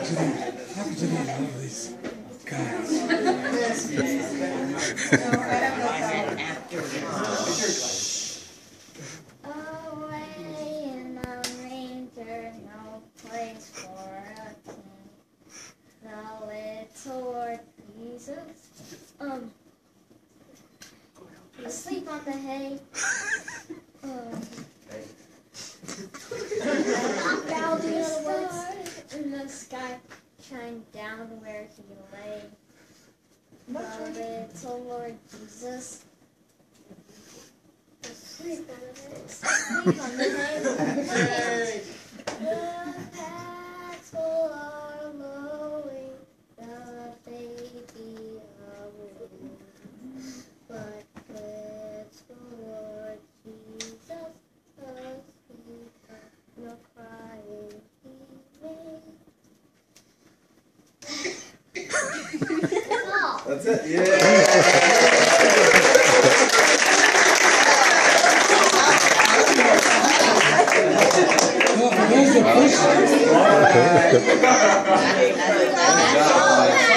to these lovely guys? Away in the manger, no place for a king. The little Lord Jesus, asleep on the hay. Thousand stars in the sky shine down where he lay. The little Lord Jesus, asleep on the hay. The paths full are lowing, the baby away. But with the Lord Jesus, asleep, no crying he made. That's all. That's it. Yeah. Well, for those that push.